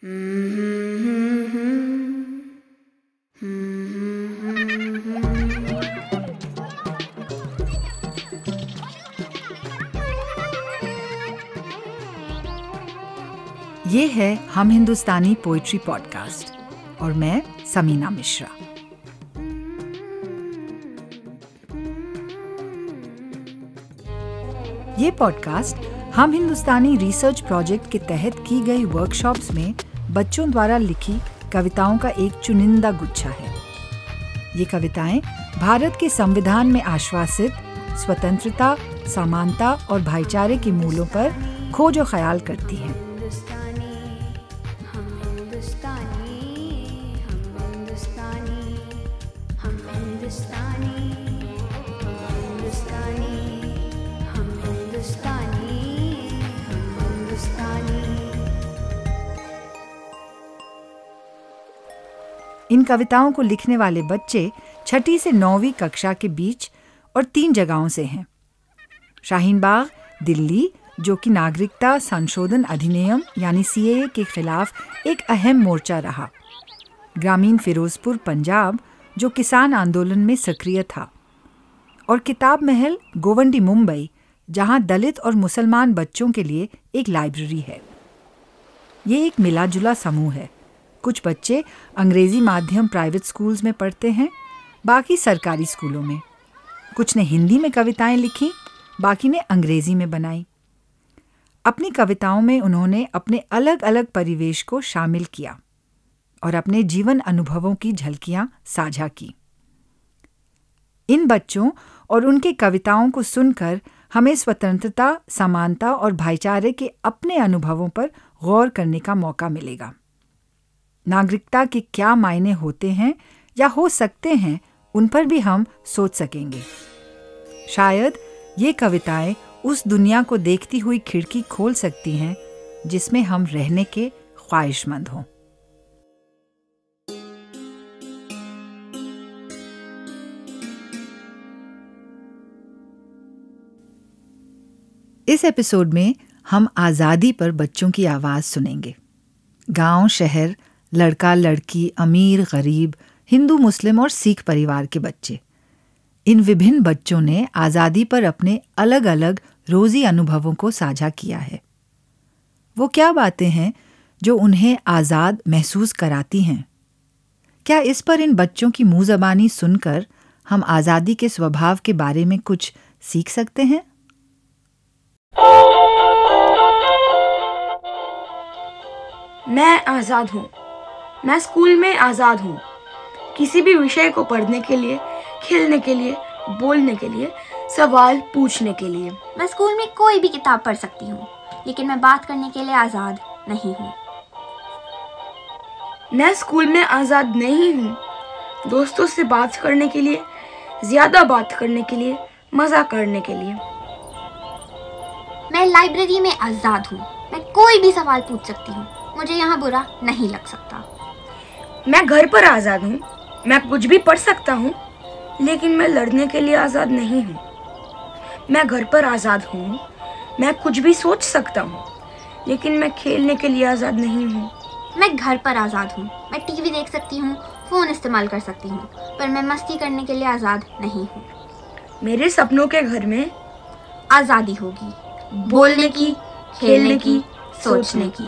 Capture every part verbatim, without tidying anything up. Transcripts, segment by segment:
ये है हम हिंदुस्तानी पोइट्री पॉडकास्ट और मैं समीना मिश्रा। ये पॉडकास्ट हम हिंदुस्तानी रिसर्च प्रोजेक्ट के तहत की गई वर्कशॉप्स में बच्चों द्वारा लिखी कविताओं का एक चुनिंदा गुच्छा है। ये कविताएं भारत के संविधान में आश्वासित स्वतंत्रता, समानता और भाईचारे के मूलों पर खोज और ख्याल करती हैं। इन कविताओं को लिखने वाले बच्चे छठी से नौवीं कक्षा के बीच और तीन जगहों से हैं। शाहीन बाग, दिल्ली, जो कि नागरिकता संशोधन अधिनियम यानी सी ए ए के खिलाफ एक अहम मोर्चा रहा। ग्रामीण फिरोजपुर, पंजाब, जो किसान आंदोलन में सक्रिय था। और किताब महल, गोवंडी, मुंबई, जहां दलित और मुसलमान बच्चों के लिए एक लाइब्रेरी है। ये एक मिला जुला समूह है। कुछ बच्चे अंग्रेजी माध्यम प्राइवेट स्कूल्स में पढ़ते हैं, बाकी सरकारी स्कूलों में। कुछ ने हिंदी में कविताएं लिखी, बाकी ने अंग्रेजी में बनाई। अपनी कविताओं में उन्होंने अपने अलग अलग परिवेश को शामिल किया और अपने जीवन अनुभवों की झलकियां साझा की। इन बच्चों और उनके कविताओं को सुनकर हमें स्वतंत्रता, समानता और भाईचारे के अपने अनुभवों पर गौर करने का मौका मिलेगा। नागरिकता के क्या मायने होते हैं या हो सकते हैं, उन पर भी हम सोच सकेंगे। शायद ये कविताएं उस दुनिया को देखती हुई खिड़की खोल सकती हैं जिसमें हम रहने के ख्वाहिशमंद हों। इस एपिसोड में हम आज़ादी पर बच्चों की आवाज़ सुनेंगे। गांव, शहर, लड़का, लड़की, अमीर, गरीब, हिंदू, मुस्लिम और सिख परिवार के बच्चे, इन विभिन्न बच्चों ने आज़ादी पर अपने अलग अलग रोज़ी अनुभवों को साझा किया है। वो क्या बातें हैं जो उन्हें आज़ाद महसूस कराती हैं? क्या इस पर इन बच्चों की मुँह ज़बानी सुनकर हम आज़ादी के स्वभाव के बारे में कुछ सीख सकते हैं? मैं आज़ाद हूँ। मैं स्कूल में आज़ाद हूँ। किसी भी विषय को पढ़ने के लिए, खेलने के लिए, बोलने के लिए, सवाल पूछने के लिए। मैं स्कूल में कोई भी किताब पढ़ सकती हूँ, लेकिन मैं बात करने के लिए आज़ाद नहीं हूँ। मैं स्कूल में आज़ाद नहीं हूँ। दोस्तों से बात करने के लिए, ज़्यादा बात करने के लिए, मज़ा करने के लिए। मैं लाइब्रेरी में आज़ाद हूँ। मैं कोई भी सवाल पूछ सकती हूँ। मुझे यहाँ बुरा नहीं लग सकता। मैं घर पर आज़ाद हूँ। मैं कुछ भी पढ़ सकता हूँ, लेकिन मैं लड़ने के लिए आज़ाद नहीं हूँ। मैं घर पर आज़ाद हूँ। मैं कुछ भी सोच सकता हूँ, लेकिन मैं खेलने के लिए आज़ाद नहीं हूँ। मैं घर पर आज़ाद हूँ। मैं टीवी देख सकती हूँ, फ़ोन इस्तेमाल कर सकती हूँ, पर मैं मस्ती करने के लिए आज़ाद नहीं हूँ। मेरे सपनों के घर में आज़ादी होगी, बोलने की, खेलने की, सोचने की।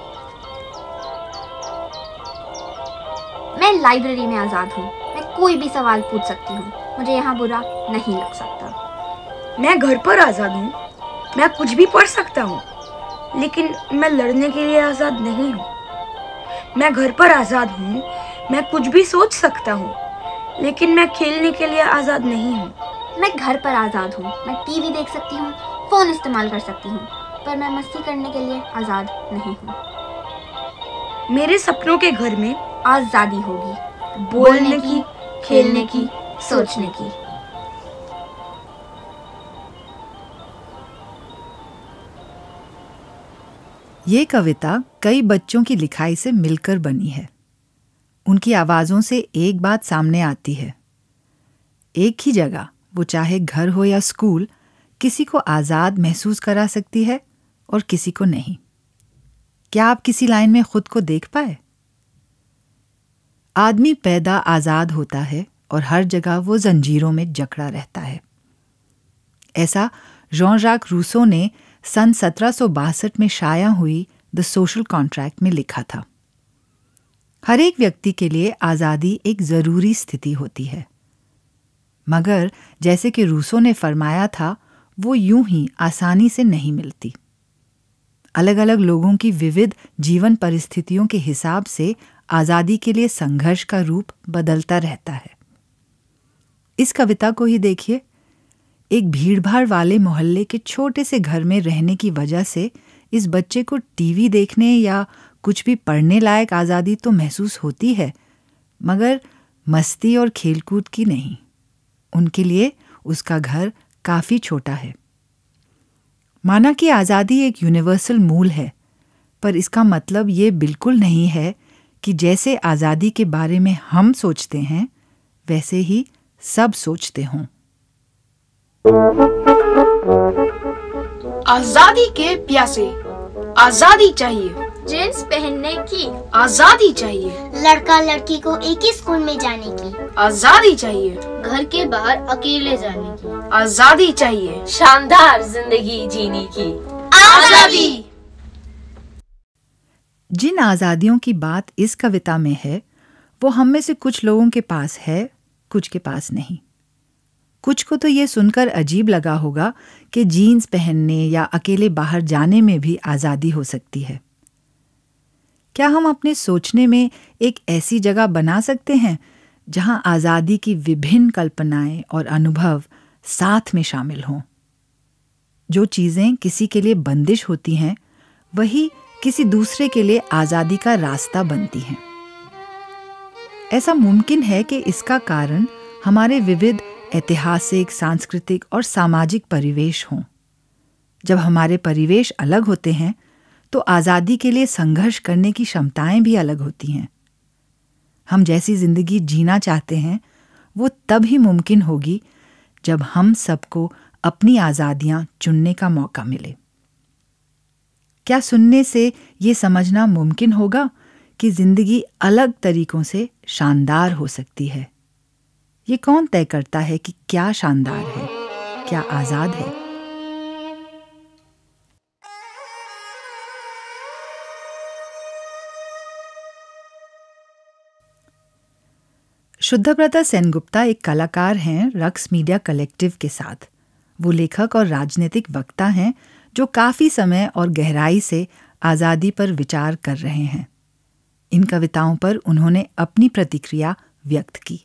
मैं लाइब्रेरी में आज़ाद हूँ। मैं कोई भी सवाल पूछ सकती हूँ। मुझे यहाँ बुरा नहीं लग सकता। मैं घर पर आज़ाद हूँ। मैं कुछ भी पढ़ सकता हूँ, लेकिन मैं लड़ने के लिए आज़ाद नहीं हूँ। मैं घर पर आज़ाद हूँ। मैं कुछ भी सोच सकता हूँ, लेकिन मैं खेलने के लिए आज़ाद नहीं हूँ। मैं घर पर आज़ाद हूँ। मैं टीवी देख सकती हूँ, फ़ोन इस्तेमाल कर सकती हूँ, पर मैं मस्ती करने के लिए आज़ाद नहीं हूँ। मेरे सपनों के घर में आज़ादी होगी, बोलने की, खेलने की, सोचने की। ये कविता कई बच्चों की लिखाई से मिलकर बनी है। उनकी आवाज़ों से एक बात सामने आती है। एक ही जगह, वो चाहे घर हो या स्कूल, किसी को आज़ाद महसूस करा सकती है और किसी को नहीं। क्या आप किसी लाइन में खुद को देख पाए? आदमी पैदा आजाद होता है और हर जगह वो जंजीरों में जकड़ा रहता है। ऐसा जॉन जाक रूसो ने सन सत्रह सौ बासठ में शाया हुई द सोशल कॉन्ट्रैक्ट में लिखा था। हर एक व्यक्ति के लिए आज़ादी एक ज़रूरी स्थिति होती है, मगर जैसे कि रूसो ने फरमाया था, वो यूं ही आसानी से नहीं मिलती। अलग अलग लोगों की विविध जीवन परिस्थितियों के हिसाब से आज़ादी के लिए संघर्ष का रूप बदलता रहता है। इस कविता को ही देखिए। एक भीड़भाड़ वाले मोहल्ले के छोटे से घर में रहने की वजह से इस बच्चे को टीवी देखने या कुछ भी पढ़ने लायक आज़ादी तो महसूस होती है, मगर मस्ती और खेलकूद की नहीं। उनके लिए उसका घर काफ़ी छोटा है। माना कि आज़ादी एक यूनिवर्सल मूल है, पर इसका मतलब ये बिल्कुल नहीं है कि जैसे आज़ादी के बारे में हम सोचते हैं वैसे ही सब सोचते हों। आजादी के प्यासे आजादी चाहिए, जींस पहनने की आजादी चाहिए, लड़का लड़की को एक ही स्कूल में जाने की आजादी चाहिए, घर के बाहर अकेले जाने की आजादी चाहिए, शानदार जिंदगी जीने की आजादी। जिन आज़ादियों की बात इस कविता में है, वो हम में से कुछ लोगों के पास है, कुछ के पास नहीं। कुछ को तो ये सुनकर अजीब लगा होगा कि जीन्स पहनने या अकेले बाहर जाने में भी आज़ादी हो सकती है। क्या हम अपने सोचने में एक ऐसी जगह बना सकते हैं जहां आज़ादी की विभिन्न कल्पनाएं और अनुभव साथ में शामिल हों? जो चीज़ें किसी के लिए बंदिश होती हैं, वही किसी दूसरे के लिए आज़ादी का रास्ता बनती हैं। ऐसा मुमकिन है कि इसका कारण हमारे विविध ऐतिहासिक, सांस्कृतिक और सामाजिक परिवेश हों। जब हमारे परिवेश अलग होते हैं तो आज़ादी के लिए संघर्ष करने की क्षमताएं भी अलग होती हैं। हम जैसी जिंदगी जीना चाहते हैं वो तब ही मुमकिन होगी जब हम सबको अपनी आज़ादियां चुनने का मौका मिले। क्या सुनने से ये समझना मुमकिन होगा कि जिंदगी अलग तरीकों से शानदार हो सकती है? ये कौन तय करता है कि क्या शानदार है, क्या आजाद है? शुद्धब्रता सेनगुप्ता एक कलाकार हैं रक्स मीडिया कलेक्टिव के साथ। वो लेखक और राजनीतिक वक्ता हैं जो काफी समय और गहराई से आज़ादी पर विचार कर रहे हैं। इन कविताओं पर उन्होंने अपनी प्रतिक्रिया व्यक्त की।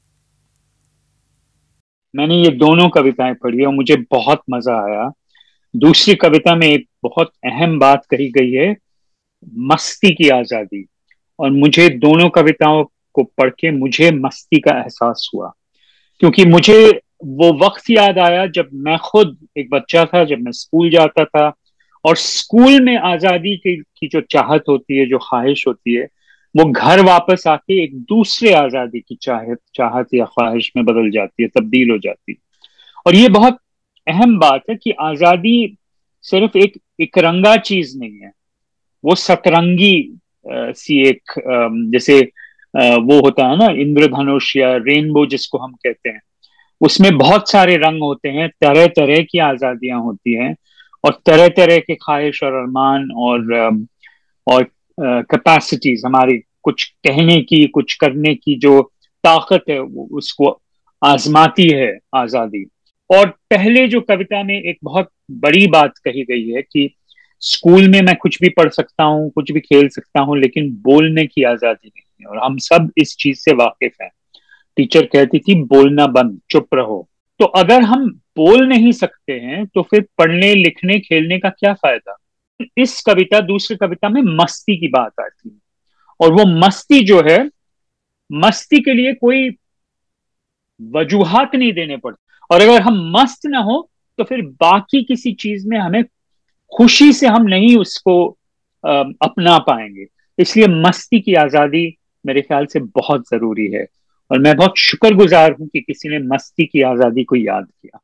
मैंने ये दोनों कविताएं पढ़ी और मुझे बहुत मजा आया। दूसरी कविता में एक बहुत अहम बात कही गई है, मस्ती की आजादी, और मुझे दोनों कविताओं को पढ़ के मुझे मस्ती का एहसास हुआ, क्योंकि मुझे वो वक्त याद आया जब मैं खुद एक बच्चा था, जब मैं स्कूल जाता था और स्कूल में आजादी की, की जो चाहत होती है, जो ख्वाहिश होती है, वो घर वापस आके एक दूसरे आजादी की चाहत चाहत या ख्वाहिश में बदल जाती है, तब्दील हो जाती है। और ये बहुत अहम बात है कि आजादी सिर्फ एक इकरंगा चीज नहीं है, वो सतरंगी आ, सी एक आ, जैसे आ, वो होता है ना इंद्रधनुष या रेनबो जिसको हम कहते हैं, उसमें बहुत सारे रंग होते हैं, तरह तरह की आजादियां होती हैं और तरह तरह के ख्वाहिश और अरमान और और कैपेसिटीज, हमारी कुछ कहने की, कुछ करने की जो ताकत है, वो उसको आजमाती है आजादी। और पहले जो कविता में एक बहुत बड़ी बात कही गई है कि स्कूल में मैं कुछ भी पढ़ सकता हूँ, कुछ भी खेल सकता हूँ, लेकिन बोलने की आजादी नहीं है, और हम सब इस चीज से वाकिफ हैं। टीचर कहती थी बोलना बंद, चुप रहो। तो अगर हम बोल नहीं सकते हैं तो फिर पढ़ने, लिखने, खेलने का क्या फायदा? इस कविता, दूसरी कविता में मस्ती की बात आती है, और वो मस्ती जो है, मस्ती के लिए कोई वजूहात नहीं देने पड़ते, और अगर हम मस्त ना हो तो फिर बाकी किसी चीज में हमें खुशी से हम नहीं उसको आ, अपना पाएंगे। इसलिए मस्ती की आजादी मेरे ख्याल से बहुत जरूरी है, और मैं बहुत शुक्रगुजार हूं कि किसी ने मस्ती की आजादी को याद किया।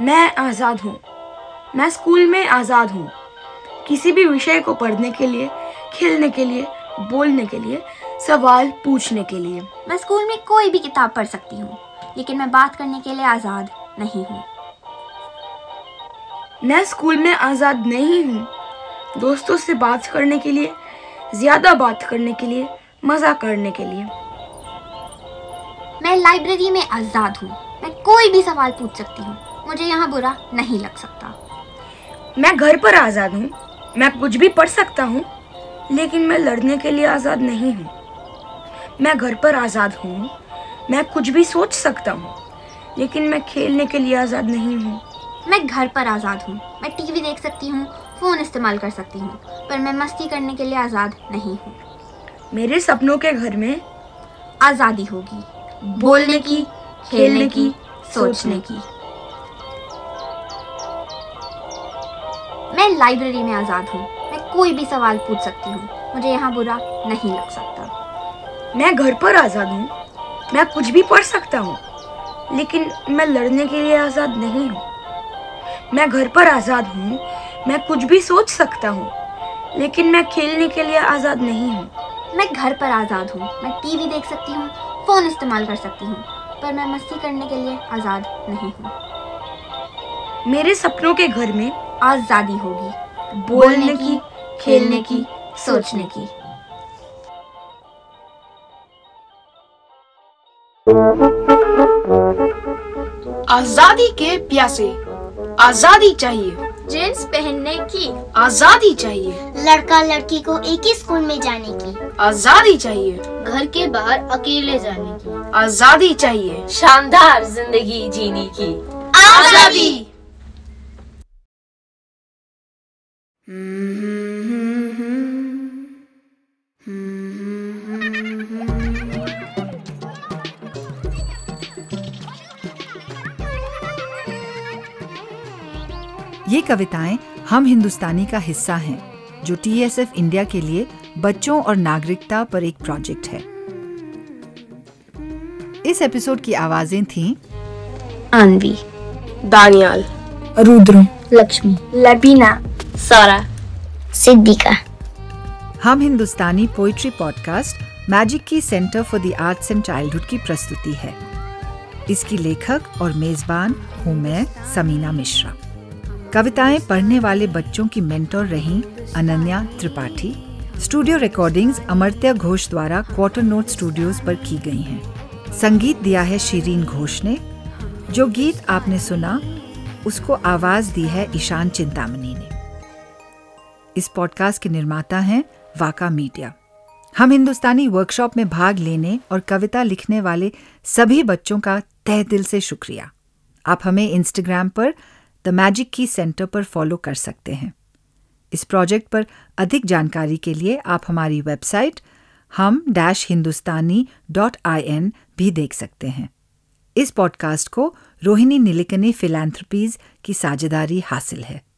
मैं आज़ाद हूँ। मैं स्कूल में आज़ाद हूँ। किसी भी विषय को पढ़ने के लिए, खेलने के लिए, बोलने के लिए, सवाल पूछने के लिए। मैं स्कूल में कोई भी किताब पढ़ सकती हूँ, लेकिन मैं बात करने के लिए आज़ाद नहीं हूँ। मैं स्कूल में आज़ाद नहीं हूँ। दोस्तों से बात करने के लिए, ज़्यादा बात करने के लिए, मज़ा करने के लिए। मैं लाइब्रेरी में आज़ाद हूँ। मैं कोई भी सवाल पूछ सकती हूँ। मुझे यहाँ बुरा नहीं लग सकता। मैं घर पर आज़ाद हूँ। मैं कुछ भी पढ़ सकता हूँ, लेकिन मैं लड़ने के लिए आज़ाद नहीं हूँ। मैं घर पर आज़ाद हूँ। मैं कुछ भी सोच सकता हूँ, लेकिन मैं खेलने के लिए आज़ाद नहीं हूँ। मैं घर पर आज़ाद हूँ। मैं टीवी देख सकती हूँ, फ़ोन इस्तेमाल कर सकती हूँ, पर मैं मस्ती करने के लिए आज़ाद नहीं हूँ। मेरे सपनों के घर में आज़ादी होगी, बोलने की, खेलने की, सोचने की। मैं लाइब्रेरी में आज़ाद हूँ। मैं कोई भी सवाल पूछ सकती हूँ। मुझे यहाँ बुरा नहीं लग सकता। मैं घर पर आज़ाद हूँ। मैं कुछ भी पढ़ सकता हूँ, लेकिन मैं लड़ने के लिए आज़ाद नहीं हूँ। मैं घर पर आज़ाद हूँ। मैं कुछ भी सोच सकता हूँ, लेकिन मैं खेलने के लिए आज़ाद नहीं हूँ। मैं घर पर आज़ाद हूँ। मैं टीवी देख सकती हूँ, फ़ोन इस्तेमाल कर सकती हूँ, पर मैं मस्ती करने के लिए आज़ाद नहीं हूँ। मेरे सपनों के घर में आज़ादी होगी, बोलने की, खेलने की, सोचने की। आजादी के प्यासे, आजादी चाहिए। जींस पहनने की आजादी चाहिए। लड़का लड़की को एक ही स्कूल में जाने की आजादी चाहिए। घर के बाहर अकेले जाने की आजादी चाहिए। शानदार जिंदगी जीने की आजादी। ये कविताएं हम हिंदुस्तानी का हिस्सा हैं, जो टी एस एफ इंडिया के लिए बच्चों और नागरिकता पर एक प्रोजेक्ट है। इस एपिसोड की आवाजें थीं अनवी, दानियाल, रुद्र, लक्ष्मी, लबीना, सारा, सिद्दीका। हम हिंदुस्तानी पोइट्री पॉडकास्ट मैजिक की centre for the arts and childhood की प्रस्तुति है। इसकी लेखक और मेजबान हूँ मैं, समीना मिश्रा। कविताएं पढ़ने वाले बच्चों की मेंटोर रहीं अनन्या त्रिपाठी। स्टूडियो रिकॉर्डिंग्स अमर्त्य घोष द्वारा क्वार्टर नोट स्टूडियोज पर की गई हैं। संगीत दिया है शिरीन घोष ने। जो गीत आपने सुना उसको आवाज दी है ईशान चिंतामणि ने। इस पॉडकास्ट के निर्माता हैं वाका मीडिया। हम हिंदुस्तानी वर्कशॉप में भाग लेने और कविता लिखने वाले सभी बच्चों का तहे दिल से शुक्रिया। आप हमें इंस्टाग्राम पर द मैजिक की सेंटर पर फॉलो कर सकते हैं। इस प्रोजेक्ट पर अधिक जानकारी के लिए आप हमारी website Hum dash Hindustani dot I N भी देख सकते हैं। इस पॉडकास्ट को रोहिणी नीलिकनी फिलैंथ्रोपीज की साझेदारी हासिल है।